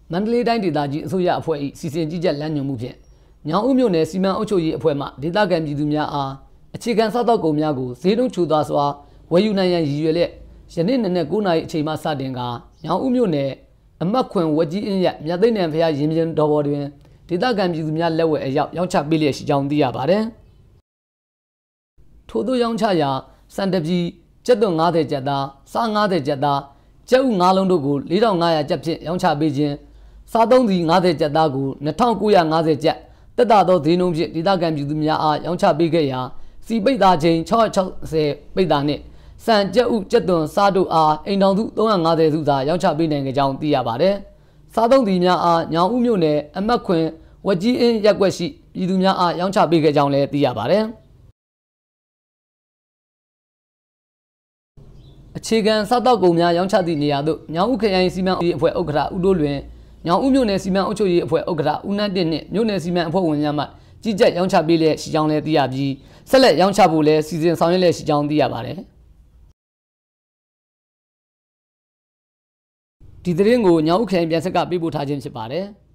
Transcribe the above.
မန္တလေးတိုင်းဒေသကြီးအစိုးရအဖွဲ့၏စီစဉ်ကြီးကြပ်လမ်းညွှန်မှုဖြင့်ညောင်ဦးမြို့နယ်စီမံအုပ်ချုပ်ရေးအဖွဲ့မှဒေသခံပြည်သူများအားအခြေခံစားသောက်ကုန်များကိုဈေးနှုန်းချိုသာစွာဝယ်ယူနိုင်ရန်ရည်ရွယ်လျက်ယနေ့နနက်9:00 နာရီအချိန်မှစတင်ကညောင်ဦးမြို့နယ်အမှတ်ခွင်ဝက်ကြီးအင်းရမြတ်သိန်းနံဖျားရင်ပြင်တော်ပေါ်တွင်ဒေသခံပြည်သူများလက်ဝယ်အရောက်ရောင်းချပေးလျက်ရှိကြောင်းသိရပါတယ်။ထို့သောရောင်းချရာစံတပြည်ကျပ်သွန်90ကျပ်သားစား90ကျပ်သားကျပ်ဥ9လုံးတို့ကို4500ကျပ်ဖြင့်ရောင်းချပေးခြင်းစားသုံးစီ90ကျပ်သားကို2950ကျပ်တက်တာသောဈေးနှုန်းဖြင့်ဒေသခံပြည်သူများအားရောင်းချပေးခဲ့ရာစီပိတ်သားချိန်660ပိတ်သားနှင့်စံကျပ်ဥကျပ်သွန်စားတို့အားအိမ်တော်စု350စုသာရောင်းချပေးနိုင်ကြောင်းသိရပါတယ်။စားသုံးစီများအားညောင်ဦးမြို့နယ်အမှတ်ခွင်ဝက်ကြီးအင်းရပ်ကွက်ရှိပြည်သူများအားရောင်းချပေးခဲ့ကြောင်းလည်းသိရပါတယ်။အခြေခံစားသောက်ကုန်များရောင်းချသည့်နေရာသို့ညောင်ဦးခရိုင်စီမံရေးအဖွဲ့ဥက္ကဋ္ဌဦးတိုးလွင်ညောင်ဦးမြို့နယ်စီမံအုပ်ချုပ်ရေးအဖွဲ့ဥက္ကဋ္ဌဦးနန်းတင့်နှင့်မြို့နယ်စီမံအဖွဲ့ဝင်များမှကြီးကြပ်ရောင်းချပေးလျက်ရှိကြောင်းလည်းသိရပြီးဆက်လက်ရောင်းချဖို့လည်းစီစဉ်ဆောင်ရွက်လျက်ရှိကြောင်းသိရပါတယ်။ဒီသတင်းကိုညောင်ဦးခရိုင်ပြန်ဆက်ကပေးပို့ထားခြင်းဖြစ်ပါတယ်။